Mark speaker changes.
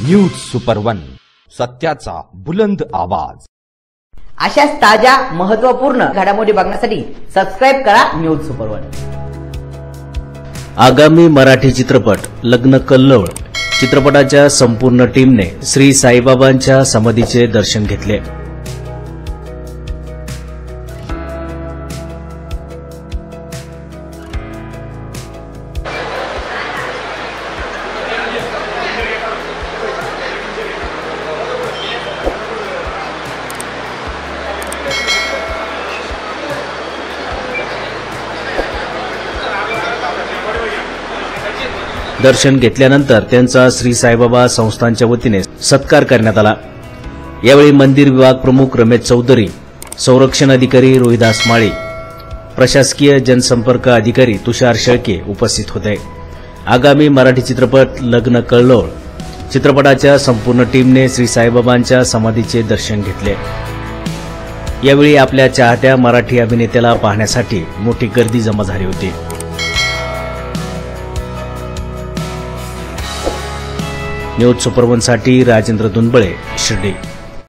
Speaker 1: News super one, सत्याचा बुलंद आवाज।
Speaker 2: अशाच ताज्या महत्त्वपूर्ण घडामोडी बघण्यासाठी सबस्क्राइब करा न्यूज सुपर वन।
Speaker 3: आगामी मराठी चित्रपट लग्न कल्लोळ चित्रपटाच्या संपूर्ण टीमने श्री साईबाबांच्या समाधीचे दर्शन घेतले। दर्शन घेतल्यानंतर त्यांचा श्री साईबाबा संस्थानच्या वतीने सत्कार करण्यात आला। यावेळी मंदिर विभाग प्रमुख रमेश चौधरी, संरक्षण अधिकारी रोहिदास माळी, प्रशासकीय जनसंपर्क अधिकारी तुषार शेळके उपस्थित होते। आगामी मराठी चित्रपट लग्न कल्लोळ चित्रपटाच्या संपूर्ण टीमने श्री साईबाबांच्या समाधीचे दर्शन घेतले। यावेळी आपल्या चाहत्या मराठी अभिनेत्याला पाहण्यासाठी मोठी गर्दी जमा झाली होती। न्यूज सुपर वन साठी राजेंद्र दुनबळे, शिर्डी।